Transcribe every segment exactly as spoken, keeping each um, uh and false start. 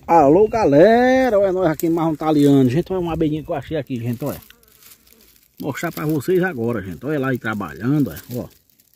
Alô, galera, olha nós aqui mais um taliano, gente. Olha uma abelhinha que eu achei aqui, gente, olha. Vou mostrar pra vocês agora, gente. Olha lá aí trabalhando, ó.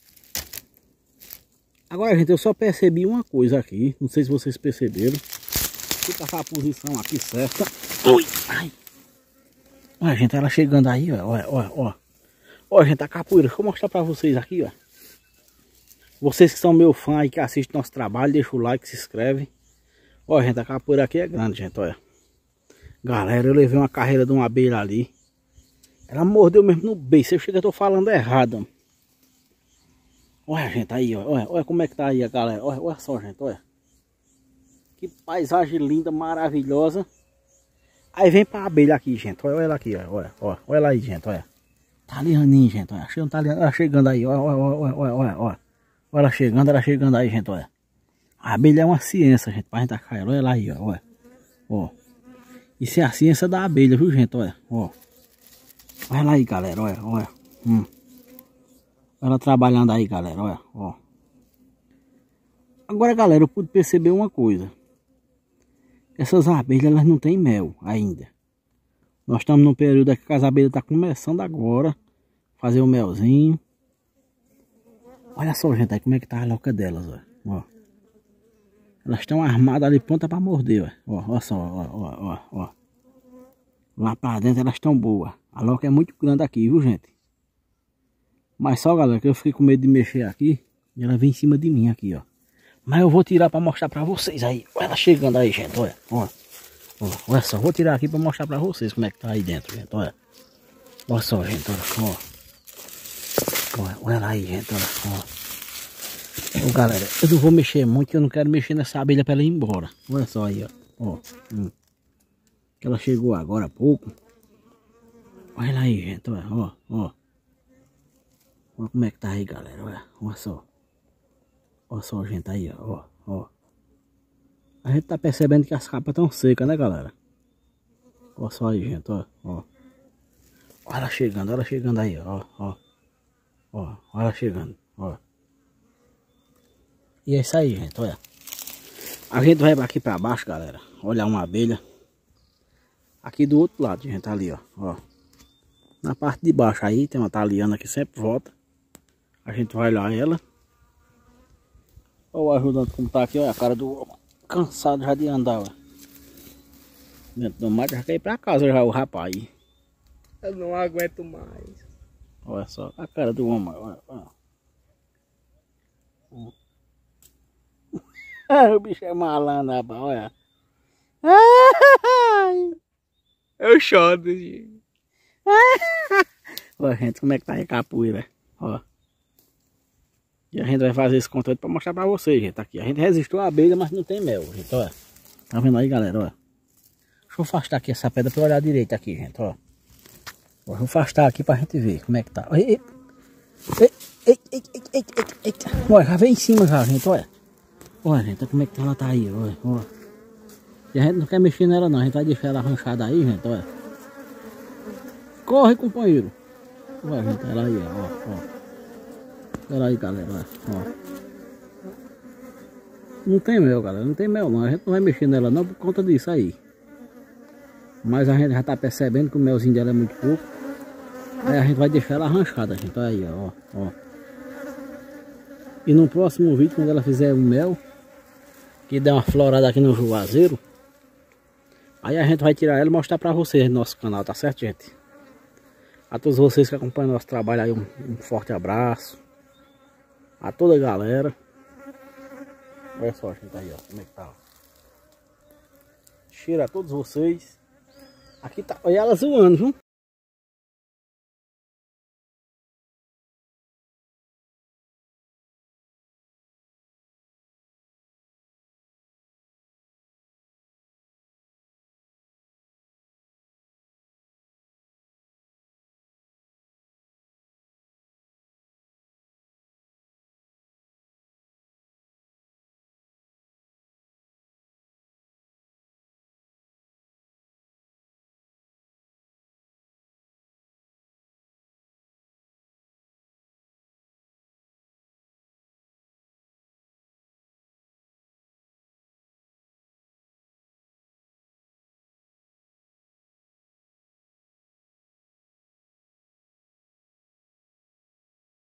Agora, gente, eu só percebi uma coisa aqui. Não sei se vocês perceberam. Fica essa posição aqui certa. Ui, ai. Olha, gente, ela chegando aí, ó. Olha, olha, ó. Olha, gente, a capoeira. Deixa eu mostrar pra vocês aqui, ó. Vocês que são meu fã aí, que assistem nosso trabalho, deixa o like, se inscreve. Olha, gente, a capoeira aqui é grande, gente, olha. Galera, eu levei uma carreira de uma abelha ali. Ela mordeu mesmo no beiço. Eu chego, eu tô falando errado. Olha, gente, aí, ó. Olha, olha como é que tá aí a galera. Olha, olha só, gente, olha. Que paisagem linda, maravilhosa. Aí vem pra abelha aqui, gente. Olha, olha ela aqui, olha, olha, olha. Olha ela aí, gente, olha. Talianinho, gente, olha. Achei um taliano. Ela chegando aí, olha, olha, olha, olha, olha, olha. Olha ela chegando, ela chegando aí, gente, olha. A abelha é uma ciência, gente, pra gente tacar ela. Olha ela aí, ó, olha. Ó. Isso é a ciência da abelha, viu, gente, olha, ó. Olha lá aí, galera, olha, olha. Hum. Ela trabalhando aí, galera, olha, ó. Agora, galera, eu pude perceber uma coisa. Essas abelhas, elas não têm mel ainda. Nós estamos num período aqui que as abelhas estão começando agora a fazer o melzinho. Olha só, gente, aí como é que tá a loca delas, ó. Ó. Elas estão armadas ali, pronta para morder, ó. Ó, olha só, ó, ó, ó, ó. Lá para dentro elas estão boas. A loca é muito grande aqui, viu, gente? Mas só, galera, que eu fiquei com medo de mexer aqui. E ela vem em cima de mim aqui, ó. Mas eu vou tirar para mostrar para vocês aí. Olha ela chegando aí, gente, olha. Ó. Ó, olha só, vou tirar aqui para mostrar para vocês como é que tá aí dentro, gente, olha. Olha só, gente, olha, ó. Olha, olha ela aí, gente, olha, ó. Ô, galera, eu não vou mexer muito, eu não quero mexer nessa abelha para ela ir embora. Olha só aí, ó. Ó. Hum. Ela chegou agora há pouco. Olha ela aí, gente, olha, ó, ó. Olha como é que tá aí, galera, olha, olha só. Olha só, gente, aí, ó, ó. A gente tá percebendo que as capas estão secas, né, galera? Olha só aí, gente, ó, ó. Olha ela chegando, ela chegando aí, ó, ó. Ó, olha ela chegando, ó. E é isso aí, gente, olha. A gente vai aqui pra baixo, galera. Olhar uma abelha. Aqui do outro lado, gente, ali, ó, ó. Na parte de baixo aí tem uma taliana que sempre volta. A gente vai olhar ela. Olha o ajudante como tá aqui, olha a cara do cansado já de andar, ó. Dentro do mato, já quer ir pra casa já o rapaz. Eu não aguento mais. Olha só a cara do homem, olha, olha. O bicho é malandro, rapaz, olha. Eu choro, gente. Olha, gente, como é que tá aí a capoeira, ó. E a gente vai fazer esse conteúdo pra mostrar pra vocês, gente, aqui. A gente resistiu à abelha, mas não tem mel, gente, olha. Tá vendo aí, galera, olha. Deixa eu afastar aqui essa pedra pra olhar direito aqui, gente, ó. Vou afastar aqui pra gente ver como é que tá. Ei, ei, ei, ei, ei, ei, ei, ei. Olha, já vem em cima já, gente, olha. Olha, gente, como é que ela tá aí, olha, olha. E a gente não quer mexer nela não, a gente vai deixar ela arranchada aí, gente, olha. Corre, companheiro. Olha, gente, ela aí, ó, ó. Olha aí, galera, olha, ó. Não tem mel, galera, não tem mel não, a gente não vai mexer nela não por conta disso aí. Mas a gente já tá percebendo que o melzinho dela é muito pouco. Aí a gente vai deixar ela arranchada, gente, olha aí, ó, ó. E no próximo vídeo, quando ela fizer o mel, que der uma florada aqui no juazeiro, aí a gente vai tirar ela e mostrar pra vocês no nosso canal, tá certo, gente? A todos vocês que acompanham nosso trabalho aí, um, um forte abraço. A toda a galera. Olha só, gente, aí, ó, como é que tá, ó. Cheiro a todos vocês. Aqui tá, olha ela zoando, viu?